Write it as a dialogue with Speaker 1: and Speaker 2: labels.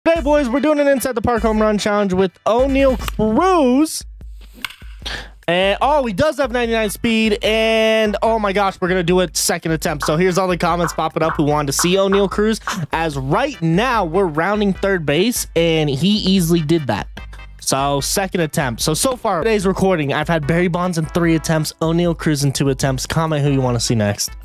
Speaker 1: Today, boys, we're doing an Inside the Park home run challenge with Oneil Cruz. And, oh, he does have 99 speed. And, oh my gosh, we're going to do it second attempt. So here's all the comments popping up who wanted to see Oneil Cruz. As right now, we're rounding third base, and he easily did that. So second attempt. So far, today's recording, I've had Barry Bonds in 3 attempts, Oneil Cruz in 2 attempts. Comment who you want to see next.